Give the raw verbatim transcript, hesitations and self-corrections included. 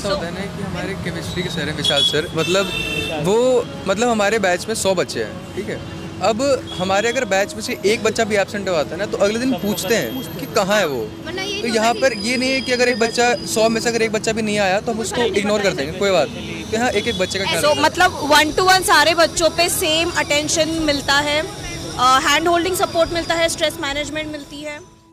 ऐसा होता है ना कि हमारे केमिस्ट्री के सर हैं विशाल सर, मतलब वो मतलब हमारे बैच में सौ बच्चे हैं, ठीक है। अब हमारे अगर बैच में से एक बच्चा भी एब्सेंट हुआ है ना तो अगले दिन पूछते हैं कि कहाँ है वो। तो यहाँ पर ये नहीं है कि अगर एक बच्चा सौ में से अगर एक बच्चा भी नहीं आया तो हम उसको इग्नोर कर देंगे, कोई बात नहीं। तो यहाँ एक एक बच्चे का ख्याल so, मतलब वन टू वन सारे बच्चों पे सेम अटेंशन मिलता है, हैंड होल्डिंग सपोर्ट मिलता है, स्ट्रेस मैनेजमेंट मिलती है।